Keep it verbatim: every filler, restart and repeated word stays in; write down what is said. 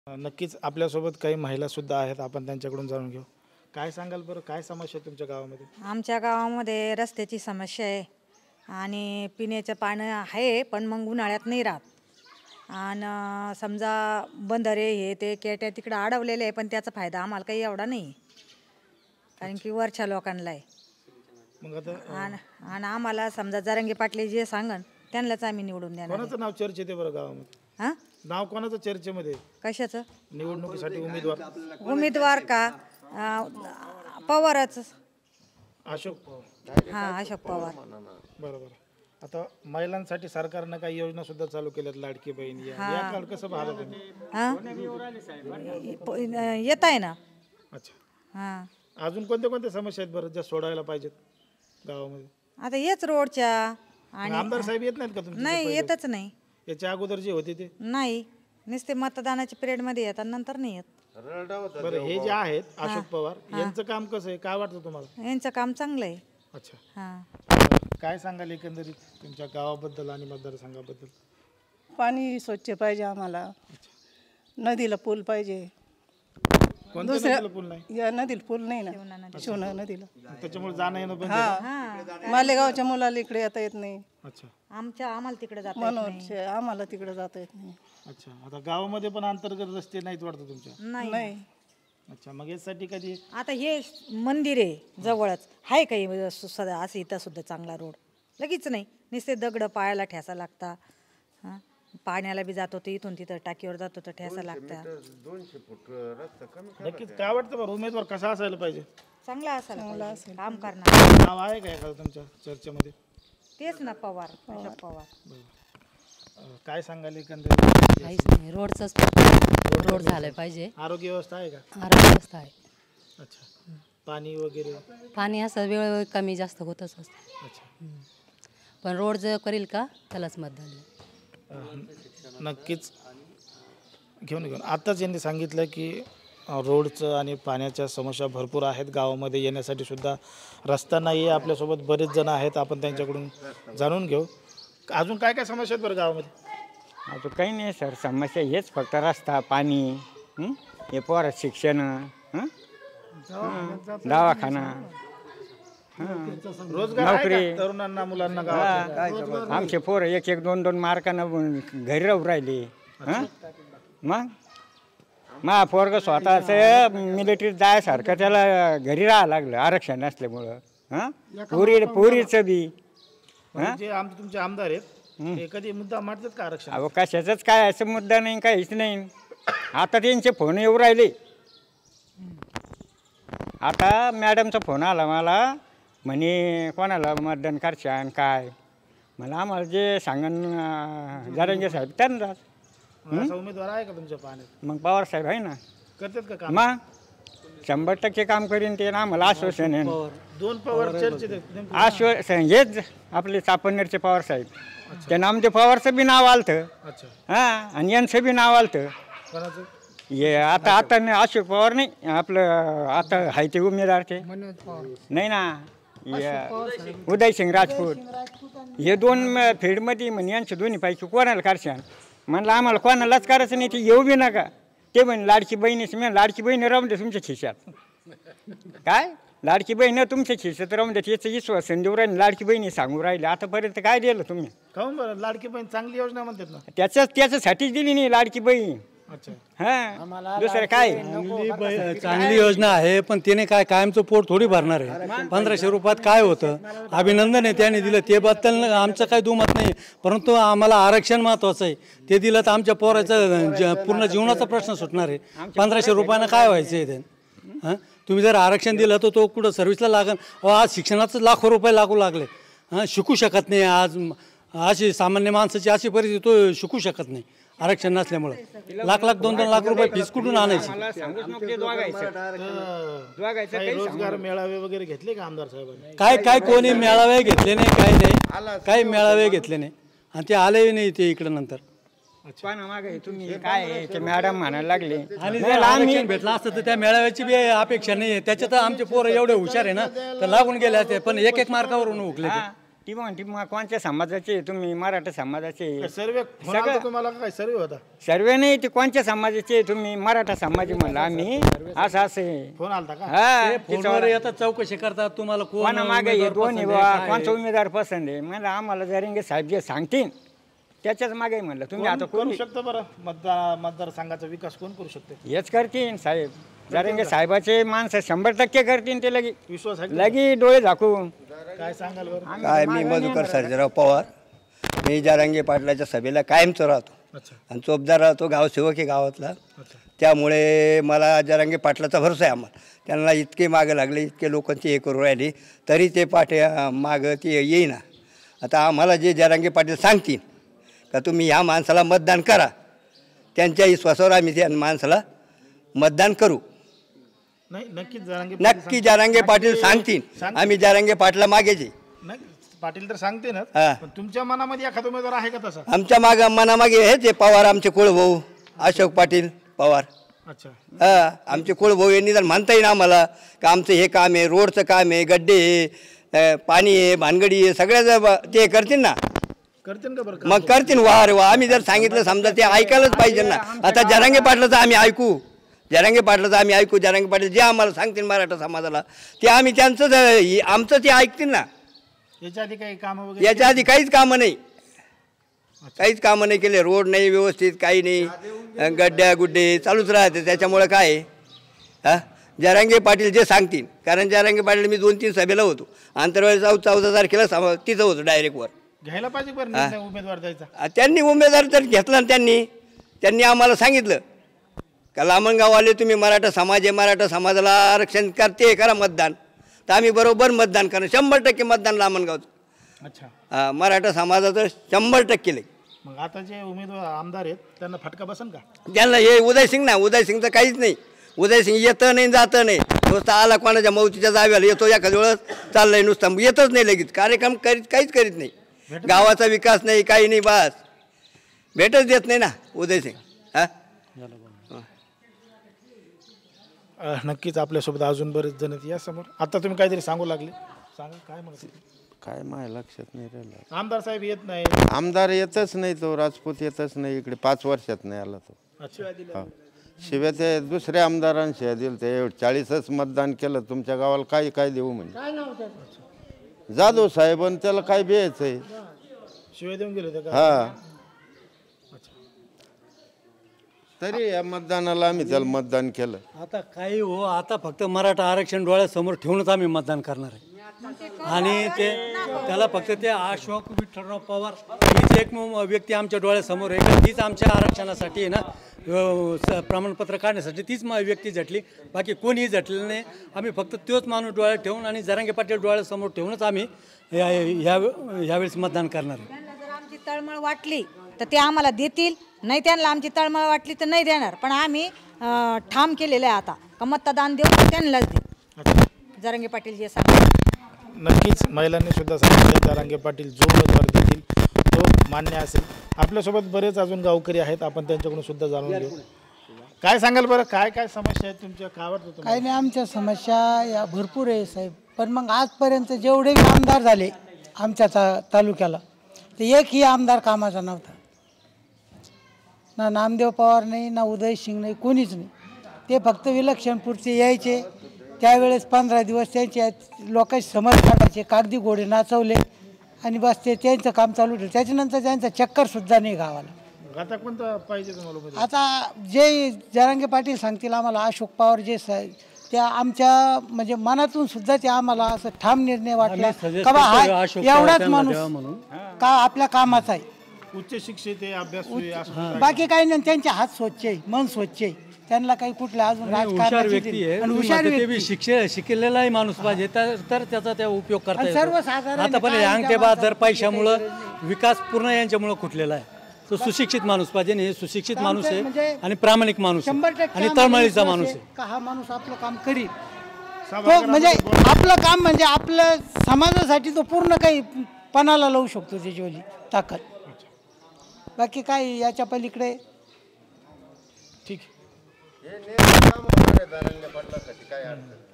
नक्कीच आपल्यासोबत काही महिलासुद्धा आहेत, आपण त्यांच्याकडून जाणून घेऊ. काय सांगाल बरं, काय समस्या आहे तुमच्या गावामध्ये? आमच्या गावामध्ये रस्त्याची समस्या आहे आणि पिण्याचं पाणी आहे, पण मग उन्हाळ्यात नाही राहत. आणि समजा बंधारे हे ते केट्या तिकडे अडवलेले आहे, पण त्याचा फायदा आम्हाला काही एवढा नाही, कारण की वरच्या लोकांना आहे. मग आता आणि आणि आम्हाला समजा जरांगे पाटले जे सांगन त्यांनाच आम्ही निवडून देणार. कोणाचं नाव चर्चेत आहे बरं गावामध्ये? हां, नाव कोणाचं चर्चेमध्ये आहे? कशाचं निवडणुकीसाठी उमेदवार उमेदवार का? अं, पवारच. अशोक पवार. हां, अशोक पवार. बरोबर. आता महिलांसाठी सरकारनं काही योजना सुद्धा चालू केल्यात, लाडकी बहीण या या काळ कसं पाहता तुम्ही? हां, येत आहे ना. अच्छा, हां, अजून कोणत्या कोणत्या समस्या आहेत बरं ज्या सोडायला पाहिजेत गावामध्ये? आता हेच रोडच्या मग आणि आमदार साहेब येत नाहीत का तुमचे? नाही, येतच नाही. याच्या अगोदर जे होते ते नाही, नुसते मतदानाच्या पिरियडमध्ये येतात, नंतर नाही येत. बरं, हे जे आहेत अशोक पवार यांचं काम कसं आहे, काय वाटतं तुम्हाला? यांचं काम चांगलं आहे. अच्छा, हां, काय सांगाल एकंदरीत तुमच्या गावाबद्दल आणि मतदारसंघाबद्दल? पाणी स्वच्छ पाहिजे आम्हाला, नदीला पूल पाहिजे. कोणत्या नदीला पूल नाही? या नदीला पूल नाही ना, शिवना नदीला. त्याच्यामुळे जाणं येणं बंद आहे का? हा, मालेगावच्या मुलाला इकडे येता येत नाही, अच्छा आमच्या आम्हाला तिकडे जात म्हणून शे- आम्हाला तिकडे जाता येत नाही. अच्छा, आता गावामध्ये पण अंतर्गत रस्ते नाहीत वाटतं तुमच्या? नाही. नाही, अच्छा, मग यासाठी कधी आता हे मंदिर आहे जवळच, आहे काही सध्या असं इथं सुद्धा चांगला रोड लगेच नाही, नुसते दगड पायाला ठेसा लागता. हां, पाण्याला बी जात होतं, इथून तिथं टाकीवर जात होतं ठेसा लागता. नक्कीच काय वाटतं बरं, उमेदवार कसा असायला पाहिजे? चांगला असायला काम करणार. नाव आहे का एखादं तुमच्या चर्चेमध्ये? तेच ना, पवार, अशोक पवार. अं, काय सांगाल एकंदरीत? काहीच नाही, रोडचंच फक्त रोड झालं पाहिजे. आरोग्य व्यवस्था आहे का? आरोग्य व्यवस्था आहे. अच्छा, पाणी वगैरे? पाणी असं वेळोवेळी कमी जास्त होतच असतं, अच्छा, पण रोड जर करील का त्यालाच मतदान आहे. अं, नक्कीच घेऊन घेऊन आत्ताच यांनी सांगितलं की अं, रोडचं आणि पाण्याच्या समस्या भरपूर आहेत गावामध्ये, येण्यासाठी सुद्धा रस्ता नाही आहे. आपल्यासोबत बरेच जण आहेत, आपण त्यांच्याकडून जाणून घेऊ. अजून काय काय समस्या आहेत बरं गावामध्ये? अजून काही नाही सर, समस्या हेच फक्त रस्ता, पाणी, हं? हे पोरात शिक्षण, हं? हं. दवाखाना, रोजगार आहे नोकरी. का तरुणांना, मुलांना गावात? हा. आमचे पोरं एक एक दोन दोन मार्कानं घरी राहू राहिले. हं? मग मा पोरग स्वतःच मिलिटरीत जायसारखं त्याला घरी राहावं लागलं आरक्षण नसल्यामुळं. हां, पुरी पुरीचं बी. जे आम तुमचे आमदार आहेत ते कधी मुद्दा मांडतात का आरक्षण? अहो कशाचाच काय असं मुद्दा नाही, काहीच नाही. आता त्यांचे फोन येऊ राहिले. आता मॅडमचा फोन आला मला, म्हणे कोणाला मतदान करशान काय, मला आम्हाला जे सांगन जरांगे साहेब त्यांनाच. असा उमेदवार आहे का तुमच्या पाण्यात? मग पवार साहेब आहे ना, करतात का काम? मग शंभर टक्के काम करीन ते ना, आम्हाला आश्वासन आहे. दोन पवार चर्चेत आहेत नेमकं. आश्वासन हेच आपले चापणनेरचे पवार साहेब, त्या नामदेव पवारचं बी नाव आलतं. अच्छा, हां, आणि यांचं बी नाव आलतं. कोणाचं? हे आता आता नाही, अशोक पवार नाही, आपलं आता आहे ते उमेदवार ते नाही ना, हे उदयसिंग राजपूत. हे दोन फील्डमध्ये म्हणे यांच्या दोन्ही पैकी कोणाला करशान, म्हणलं आम्हाला कोणालाच करायचं नाही, ते येऊ बी नका. ते म्हणे लाडकी बहिणीच, मी लाडकी बहीण राहून दे तुमच्या खिशात. काय लाडकी बहीण तुमच्या खिशात राहून दे, त्याचं विश्वासन देऊ राहिले, लाडकी बहिणी सांगू राहिले. आतापर्यंत काय दिलं तुम्ही? काहून बरं, लाडकी बहीण चांगली योजना म्हणतात ना. त्याच्याच त्याच्यासाठीच दिली नाही लाडकी बहीण. अच्छा, हां, दुसरं काय? चांगली योजना आहे, पण त्याने काय कायमचं पोट थोडी भरणार आहे. पंधराशे रुपयात काय होतं? अभिनंदन आहे त्याने दिलं, ते बद्दल आमचं काही दुमत नाही, परंतु आम्हाला आरक्षण महत्त्वाचं आहे. ते दिलं तर आमच्या पोराचं पूर्ण जीवनाचा प्रश्न सुटणार आहे. पंधराशे रुपयानं काय व्हायचं आहे ते? हां, तुम्ही जर आरक्षण दिलं तर तो कुठं सर्व्हिसला लागेल. आज शिक्षणाचं लाखो रुपये लागू लागले. हां, शिकू शकत नाही. आज अशी सामान्य माणसाची अशी परिस्थिती, तो शिकू शकत नाही आरक्षण नसल्यामुळं. लाख लाख दोन दोन लाख रुपये फीस कुठून आणायची? काही रोजगार मेळावे वगैरे घेतले का आमदार साहेबांनी? काय काय कोणी मेळावे घेतले नाही, काय नाही, काही मेळावे घेतले नाही, आणि ते आलेही नाही ते इकडं नंतर. तुम्ही काय ते मॅडम म्हणायला लागले, आणि जर आरक्षण भेटलं असतं तर त्या मेळाव्याची बी अपेक्षा नाही आहे. त्याच्यात आमचे पोरं एवढे हुशार आहे ना, तर लागून गेले असते, पण एक एक मार्कावरून उकले ते. ती म्हणते मग कोणत्या समाजाचे आहे तुम्ही? मराठा समाजाचे. सर्वे तुम्हाला काय सर्वे होता? सर्वे नाही, ते कोणत्या समाजाचे आहे तुम्ही? मराठा समाज म्हणलं आम्ही. असं असं फोन आलता का? हा फोनवर येतात चौकशी करतात तुम्हाला कोण कोणा मागे हे उमेदवार दोन पसंत आहे आहे, बा, काय कोणचा आहे. उमेदवार पसंत आहे? म्हणलं आम्हाला जरिंगे साहेब जे सांगतील त्याच्याच मागे आहे म्हणलं. तुम्ही आता करू कोण शकतो बरं मतदार मतदारसंघाचा विकास कोण करू शकते? हेच करतील साहेब. जरिंगे साहेबाचे माणसं शंभर टक्के करतील ते लगी विश्वास आहे का? लगी डोळे झाकून. काय सांगाल बरं? काय मी मधुकर सर्जेराव पवार, मी जारांगे पाटलाच्या सभेला कायमच राहतो अच्छा आणि चोपदार राहतो, गावसेवक आहे गावातला. अच्छा. त्यामुळे मला जारांगे पाटलाचा भरोसा आहे आम्हाला. त्यांना इतके मागं लागले, इतके लोकांची हे करू राहिली, तरी ते पाटे मागं ते येईना. आता आम्हाला जे जारांगे पाटील सांगतील का तुम्ही ह्या माणसाला मतदान करा, त्यांच्या विश्वासावर आम्ही त्या माणसाला मतदान करू. नाही नक्कीच जरांगे नक्की जारांगे पाटील सांगतील, आम्ही जारांगे पाटला मागेचे. नाही पाटील तर सांगते ना, हा. पण तुमच्या मनामध्ये एखादा उमेदवार आहे का तसा? आमच्या माग मनामागे हेच आहे पवार, आमचे कुळभाऊ अशोक पाटील पवार. अच्छा. हा आमचे कुळभाऊ यांनी तर म्हणता येईल आम्हाला का आमचं हे काम आहे, रोडचं काम आहे, गड्डे आहे, पाणी आहे, भानगडी आहे, सगळ्याच ते करतील ना. करतील का बरं? मग करतील. वा रे वा. आम्ही जर सांगितलं समजा ते ऐकायलाच पाहिजे ना. आता जरांगे पाटलाचं आम्ही ऐकू, जरांगे पाटलाचं आम्ही ऐकू. जरांगे पाटील जे आम्हाला सांगतील मराठा समाजाला ते आम्ही त्यांचं आमचं ते ऐकतील ना. याच्या आधी काही कामं वगैरे? याच्या आधी काहीच कामं नाही, काहीच कामं नाही केले. रोड नाही व्यवस्थित, काही नाही, गड्ड्या गुड्डे चालूच राहते. त्याच्यामुळं काय आहे हां, जरांगे पाटील जे सांगतील. कारण जरांगे पाटील मी दोन तीन सभेला होतो, आंतरवेळी चौ चौदा तारखेला सम तिथं होतो डायरेक्ट वर. घ्यायला पाहिजे बरं निर्णय उमेदवार द्यायचा. त्यांनी उमेदवार तर घेतला ना, त्यांनी त्यांनी आम्हाला सांगितलं का लामणगाववाले तुम्ही मराठा समाज आहे, मराठा समाजाला आरक्षण करते करा मतदान. तर आम्ही बरोबर मतदान करणार, शंभर टक्के मतदान लामणगावचं. अच्छा. हां मराठा समाजाचं शंभर टक्के लई. मग आता जे उमेदवार आमदार आहेत त्यांना फटका बसन का? त्यांना हे उदयसिंग ना, उदयसिंगचं काहीच नाही. उदयसिंग येतं नाही जातं नाही, नुसतं आला कोणाच्या मौतीच्या जाव्याला येतो, एखाद्या वेळेस चाललंय नुसतं, येतच नाही लगेच. कार्यक्रम करीत काहीच करीत नाही, गावाचा विकास नाही, काही नाही, बस भेटच देत नाही ना उदयसिंग. हां नक्कीच आपल्यासोबत अजून बरेच जण आहेत या समोर. आता तुम्ही काहीतरी सांगू लागले, सांगा काय म्हणत? काय माझ्या लक्षात नाही राहिलं. आमदार साहेब येत नाही. आमदार येतच नाही, तो राजपूत येतच नाही इकडे, पाच वर्षात नाही आला तो. अच्छा. हा. शिवाय ते दुसऱ्या आमदारांनी शिवाय दिलं, ते चाळीसच मतदान केलं तुमच्या गावाला, काय काय देऊ म्हणजे जाधव साहेब, आणि त्याला काय द्यायचं आहे? शिवाय देऊन गेले होते का? हा. तरी या मतदानाला आम्ही त्याला मतदान केलं. आता काही हो, आता फक्त मराठा आरक्षण डोळ्यासमोर ठेवूनच आम्ही मतदान करणार आहे. आणि ते त्याला फक्त ते अशोक विठ्ठलराव पवार हीच एक व्यक्ती आमच्या डोळ्यासमोर आहे. तीच आमच्या आरक्षणासाठी आहे ना, स- प्रमाणपत्र काढण्यासाठी तीच मा व्यक्ती झटली, बाकी कोणीही झटलेलं नाही. आम्ही फक्त तोच माणूस डोळ्यात ठेवून आणि जरांगे पाटील डोळ्यासमोर ठेवूनच आम्ही ह्या ह्या ह्यावेळेस मतदान करणार आहे. त्यांना जर आमची तळमळ वाटली तर ते आम्हाला देतील, नाही त्यांना आमची तळमळ वाटली तर नाही देणार. पण आम्ही अं, ठाम केलेलं आहे आता का मतदान देऊ तर त्यांनाच देऊ. जरांगे पाटील जे सांगतात. नक्कीच महिलांनी सुद्धा सांगितलं जरांगे पाटील जो उमेदवार देतील तो मान्य असेल. आपल्यासोबत बरेच अजून गावकरी आहेत, आपण त्यांच्याकडून सुद्धा जाणून घेऊ. काय सांगाल बरं, काय काय समस्या आहेत तुमच्या, काय वाटतं तुम्हाला? काही नाही, आमच्या समस्या या भरपूर आहे साहेब. पण मग आजपर्यंत जेवढे आमदार झाले आमच्या ता तालुक्याला, तर एकही आमदार कामाचा नव्हता. ना नामदेव पवार नाही, ना उदय सिंग नाही, कोणीच नाही. ते फक्त विलक्षणपुरते यायचे, त्यावेळेस पंधरा दिवस त्यांचे लोकांचे समज काढायचे, कागदी घोडे नाचवले आणि बस ते त्यांचं काम चालू ठेवलं. त्याच्यानंतर त्यांचा चक्करसुद्धा नाही गावाला. आता कोणतं पाहिजे तुम्हाला उमेदवार? आता जे जरांगे पाटील सांगतील आम्हाला, अशोक पवार जे साहेब, त्या आमच्या म्हणजे मनातून सुद्धा ते आम्हाला असं ठाम निर्णय वाटला का बा हा एवढाच माणूस का आपल्या कामाचा आहे. उच्च शिक्षित आहे, अभ्यास आहे, असं बाकी काही नाही, त्यांचे हात स्वच्छ आहे, मन स्वच्छ आहे, त्यांना काही कुठलं अजून हुशार राजकारणाची व्यक्ती आहे, आणि तुम्ही हुशार म्हणता ते बी व्यक्ती. शिक्षे शिकलेलाही माणूस पाहिजे, तर तर त्याचा त्या उपयोग करता आणि येतो. सर्वसाधारण आता पण काय अंगठे त्या बहादर माणसाला पैशामुळं विकास पूर्ण यांच्यामुळं खुटलेला आहे. तो सुशिक्षित माणूस पाहिजे, आणि हे सुशिक्षित माणूस आहे म्हणजे आणि प्रामाणिक माणूस आहे शंभर टक्के आणि आम्हाला तळमळीचा विश्वास माणूस आहे आहे. का हा माणूस आपलं काम करील. तो म्हणजे आपलं काम म्हणजे आपलं समाजासाठी तो पूर्ण काही पणाला लावू शकतो, त्याची ताकद. बाकी काय याच्या पलीकडे ठीक. हे नेमकं काम होणार आहे जरांगे पाटलासाठी, काय अडचण